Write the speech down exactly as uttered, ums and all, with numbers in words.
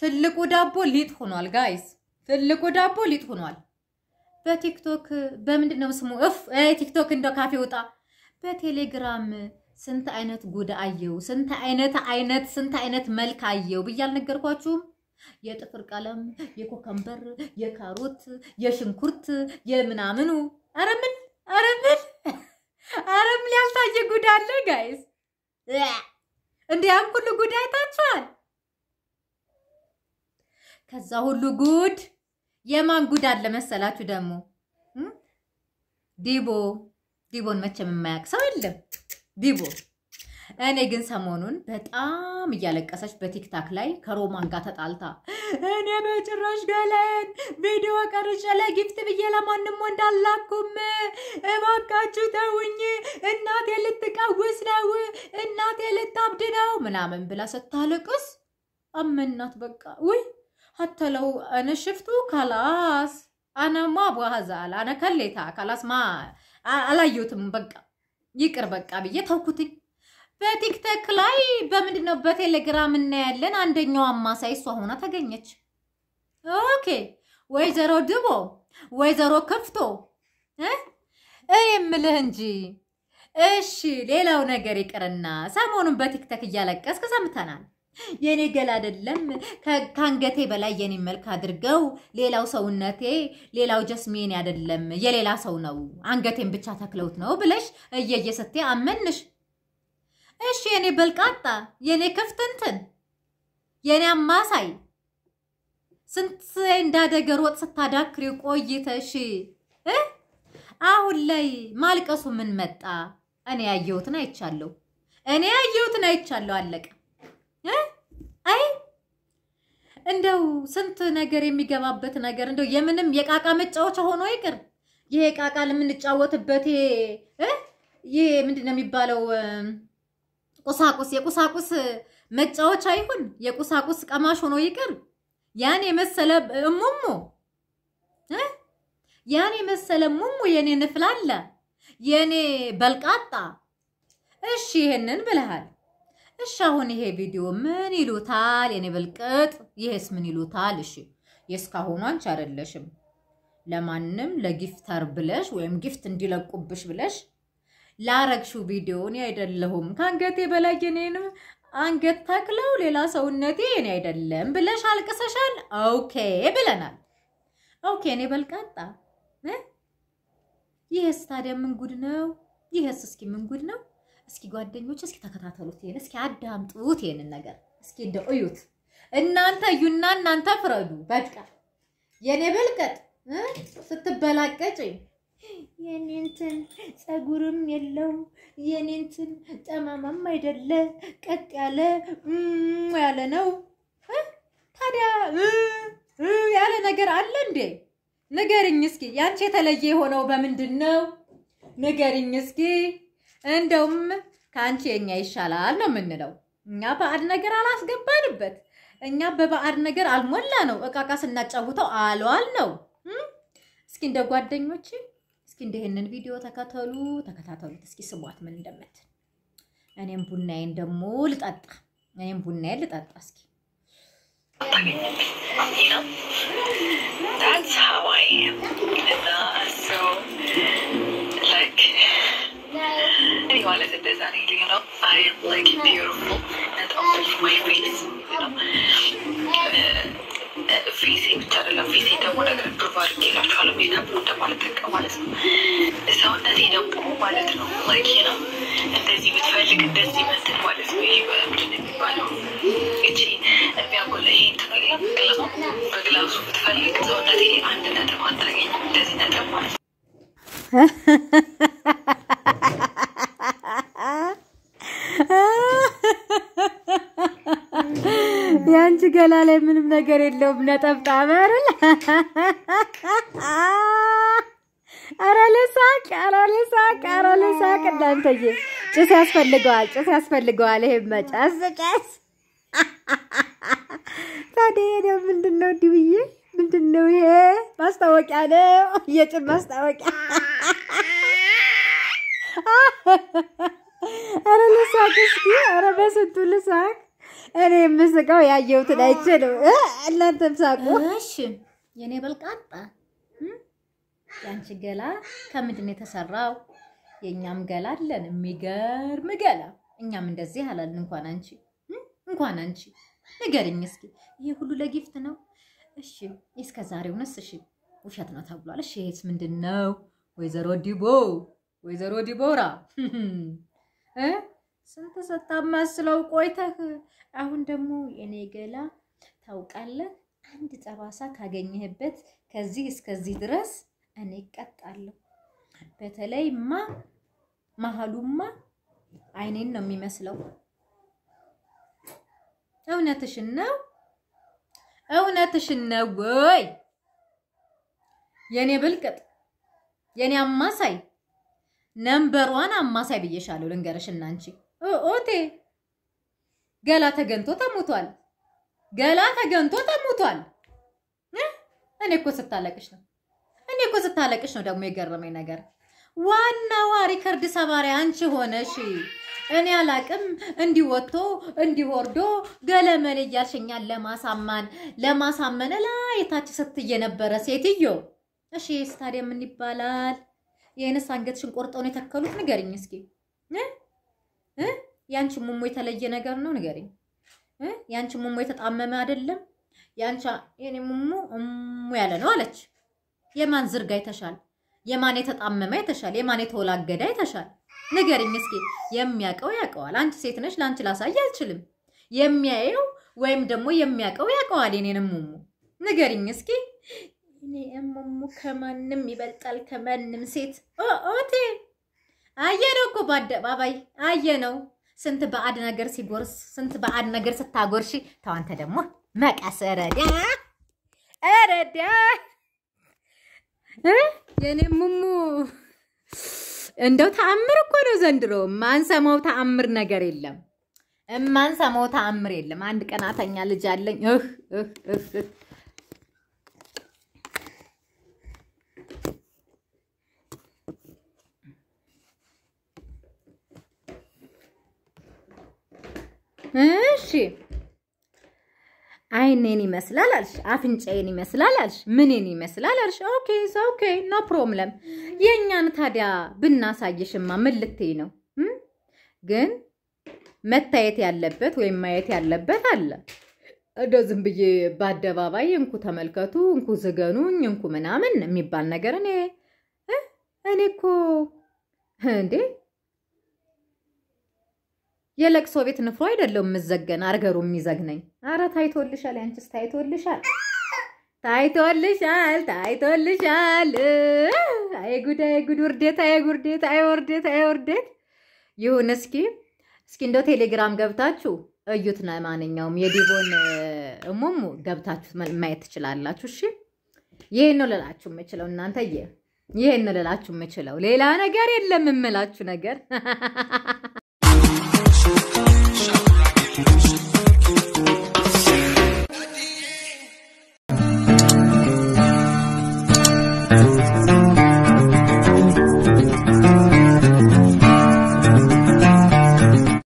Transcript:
ትልቁ ዳቦ ሊጥ ሆኗል ጋይስ ትልቁ ዳቦ ሊጥ ሆኗል በቲክቶክ በምንድነው ስሙ እፍ አይ ቲክቶክ እንደ ካፌ ወጣ በቴሌግራም ስንት አይነት ጉድ አየው ስንት አይነት አይነት ስንት አይነት መልክ አየው ብያል ነገርኳችሁ የጥፍር ቀለም የኮከምበር የካሮት የሽንኩርት የምናምኑ አረምን አረምን አረም ሊያልታየ ጉድ አለ ጋይስ እንዴ ያን ሁሉ ጉድ አይታችኋል ከዛ ሁሉ ጉድ የማን ጉድ አለ መሰላችሁ ደሞ ዲቦ ዲቦን መቼም የማያቅ ሰው የለም ዲቦ እኔ ግን ሰሞኑን በጣም እያለቀሰች በቲክታክ ላይ ከሮማን ጋር ተጣልታ እኔ በጭራሽ ገለን ቪዲዮ ቀርጬ ለጊፍት ብዬ ለማንንም ወንዳላኩም እባካችሁ ተውኝ እናቴ ልትቀውስ ነው እናቴ ልታብድ ነው ምናምን ብላ ስታለቅስ አመናት በቃ ወይ حتى لو انا شفتو خلاص انا ما ابغى هزال انا كليتها خلاص ما አላየሁትም በቃ ይቅር በቃ ብዬ ተውኩትኝ በቲክቶክ ላይ በመንድነው በቴሌግራም እና ያለን አንደኛው አማሳይ እሷ ሆና ተገኘች ኦኬ ወይዘሮ ድቦ ወይዘሮ ከፍቶ እ እየምልህ እንጂ እሺ ሌላው ነገር ይቅርና ሰሞኑን በቲክቶክ እያለቀስክ ሰምተናል የኔ ገላ አይደለም ካንገቴ በላይ የኔ መልክ አድርገው ሌላው ሰውነቴ ሌላው ጀስሚን አይደለም የሌላ ሰው ነው አንገቴን ብቻ ተክለውት ነው ብለሽ እየየሰቴ አመንሽ እሺ የኔ በልቃጣ የኔ ከፍተንተን የኔ አማሳይ ስንት እንዳደገር ወጥ ስታዳክሪ ቆይተሽ እ አሁን ላይ ማልቀሱ ምን መጣ እኔ ያየሁትን አይቻለሁ እኔ ያየሁትን አይቻለሁ አለቀ አይ እንደው ስንት ነገር የሚገባበት ነገር እንደው የምንም የቃቃ መጫወቻ ሆኖ ይቅር ይሄ ቃቃ ለምንጫወትበት እ ይሄ ምንድነው የሚባለው ቁሳቁስ የቁሳቁስ መጫወቻ ይሁን የቁሳቁስ ቀማሽ ሆኖ ይቅር ያኔ መሰለ እሙሙ እ ያኔ መሰለ እሙሙ የኔ ንፍላላ የኔ በልቃጣ እሺ ይሄንን ብለሃል እሺ አሁን ይሄ ቪዲዮ ምን ይሉታል የኔ በልቀጥ ይሄስ ምን ይሉታል እሺ የስካሁን አንቺ አይደለሽም ለማንንም ለጊፍተር ብለሽ ወይም ጊፍት እንዲለቁብሽ ብለሽ ላረግሽው ቪዲዮ እኔ አይደለሁም ካንገቴ በላይ የኔን አንገት ተክለው ሌላ ሰውነቴ እኔ አይደለም ብለሽ አልቀሰሻል ኦኬ ብለናል ኦኬ እኔ በልቀጣ እ ይሄስ ታዲያ ምን ጉድ ነው ይሄስ እስኪ ምን ጉድ ነው እስኪ ጓደኞች እስኪ ተከታተሉት ይሄን እስኪ አዳምጡት ይሄን ነገር እስኪ እንደው እዩት እናንተ ዩና እናንተ ፍረዱ በቃ የኔ በልቀጥ ስትበላቀጭ የኔንትን ጸጉርም የለው የኔንትን ጠማማም አይደለ ቀጥ ያለ ያለ ነው ታዲያ ያለ ነገር አለ እንዴ ንገሪኝ እስኪ ያንቺ የተለየ ሆነው በመንድነው ንገሪኝ እስኪ እንደውም ካንቺ የኛ ይሻላል ነው ምንለው እኛ ባዕድ ነገር አላስገባንበት እኛ በባዕድ ነገር አልሞላ ነው እቃቃ ስናጫውተው አሏል ነው እስኪ እንደ ጓደኞች እስኪ እንደሄንን ቪዲዮ ተከታተሉ ተከታተሉት እስኪ ስሟት ምን እንደምት እኔም ቡናዬን ደሞ ልጣጣ እኔም ቡናዬን ልጣጣ እስኪ you know that's how I am and uh, so like anyone is this anything you know I am like beautiful and all of my face you know ፊሲን ተደላ ፊሲ ደግሞ ነገር ፕሮቫይድ ይላችኋል ሜካፕ እንደማለት ማለት ነው ሰውነቴ ደግሞ ማለት ነው like you know እንደዚህ ብትፈልግ እንደዚህ መተን ማለት ነው ይሄ በምንድን ነው የሚባለው እቺ የሚያጎላ ይሄ ተነግላ ግላሱ በግላሱ ብትፈልግ ሰውነቴ አንድ ነጥብ አታገኝ እንደዚህ ነጥብ ማለት ያንቺ ገላ ላይ ምንም ነገር የለውም ነጠብጣብ አይደል አረ ለሳቅ አረ ለሳቅ አረ ለሳቅ እንዳንተዬ ጭስ ያስፈልገዋል ጭስ ያስፈልገዋል ይሄ መጫስ ጭስ ታዲያ ምንድነው ዲብዬ ምንድነው ይሄ ማስታወቂያ ነው የጭን ማስታወቂያ አረ ለሳቅ እስኪ አረ በስንቱ ለሳቅ እኔ የምስቀው ያየሁትን አይቼ ነው እናንተም ሳቁ እሺ የኔ በልቃጣ ያንቺ ገላ ከምንድን የተሰራው የኛም ገላ አለን የሚገርም ገላ እኛም እንደዚህ አላልን እንኳን አንቺ እንኳን አንቺ ንገሪኝ እስኪ ይሄ ሁሉ ለጊፍት ነው እሺ እስከ ዛሬውንስ እሺ ውሸት ነው ተብሏል እሺ ይሄስ ምንድነው ወይዘሮ ዲቦ ወይዘሮ ዲቦራ እ ስንት ሰጣማስለው ቆይተህ አሁን ደግሞ የኔ ገላ ታውቃለህ አንድ ጠባሳ ካገኘህበት ከዚህ እስከዚህ ድረስ እኔ ቀጣለሁ በተለይማ መሐሉማ አይኔን ነው የሚመስለው እውነትሽን ነው እውነትሽን ነው ወይ የኔ ብልቅጥ የኔ አማሳይ ነምበር ዋን አማሳይ ብዬሻለሁ ልንገርሽና አንቺ ኦቴ ገላ ተገንቶ ተሞቷል ገላ ተገንቶ ተሞቷል እኔ እኮ ስታለቅሽ ነው እኔ እኮ ስታለቅሽ ነው ደግሞ የገረመኝ ነገር ዋናዋ ሪከርድ ሰባሪ አንቺ ሆነሽ እኔ አላቅም እንዲወጥቶ እንዲወርዶ ገለመል ያልሽኛል ለማሳማን ለማሳመን ላይ ታች ስትየ ነበር ሴትዮ እሺ ስታዲየም ምን ይባላል የነስ አንገትሽን ቆርጠው ነው የተከሉት ንገሪኝ እስኪ እ እ ያንቺ ሙሙ የተለየ ነገር ነው ንገሪኝ እ ያንቺ ሙሙ የተጣመመ አይደለም ያንቺ የኔ ሙሙ እሙ ያለ ነው አለች የማን ዝርጋ ይተሻል የማን የተጣመመ ይተሻል የማን የተወላገደ ይተሻል ንገሪኝ እስኪ የሚያቀው ያቀዋል አንቺ ሴት ነሽ ላንቺ ላሳይ አልችልም የሚያየው ወይም ደግሞ የሚያቀው ያቀዋል የኔንም ሙሙ ንገሪኝ እስኪ እኔ ሙሙ ከማንም ይበልጣል ከማንም ሴት ኦቴ አየነው እኮ በአደባባይ አየነው ስንት በአድ ነገር ሲጎርስ ስንት በአድ ነገር ስታጎርሺ ታንተ ደግሞ መቀሰረዳ አረዳ እ የኔ ሙሙ እንደው ተአምር እኮ ነው ዘንድሮ ማንሰማው ተአምር ነገር የለም ማንሰማው ተአምር የለም አንድ ቀናተኛ ልጅ አለኝ እህ እህ እህ እሺ አይኔን ይመስላል አልሽ አፍንጫዬን ይመስላል አልሽ ምንን ይመስላል አልሽ ኦኬ ኦኬ ኖ ፕሮብለም የኛን ታዲያ ብናሳይሽማ ምን ልትይ ነው ግን መታየት ያለበት ወይ ማየት ያለበት አለ እንደው ዝም ብዬ በአደባባይ እንኩ ተመልከቱ እንኩ ዝገኑኝ እንኩ ምናምን የሚባል ነገር እኔ እኔ እኮ እንዴ የለቅሶ ቤት ንፍሮ አይደለም ምዘገን አርገሩ የሚዘግነኝ አረ ታይቶልሻል ያንቺስ ታይቶልሻል ታይቶልሻል ታይቶልሻል አይ ጉድ አይ ጉድ ውርደት አይ ጉርደት አይ ውርደት አይ ውርደት ይሁን እስኪ እስኪ እንደው ቴሌግራም ገብታችሁ እዩት ነው ማንኛውም የዲቦን እሙሙ ገብታችሁ ማየት ትችላላችሁ እሺ ይሄን ነው ለላችሁ የምችለው እናንተ ይሄን ነው ለላችሁ የምችለው ሌላ ነገር የለም የምላችሁ ነገር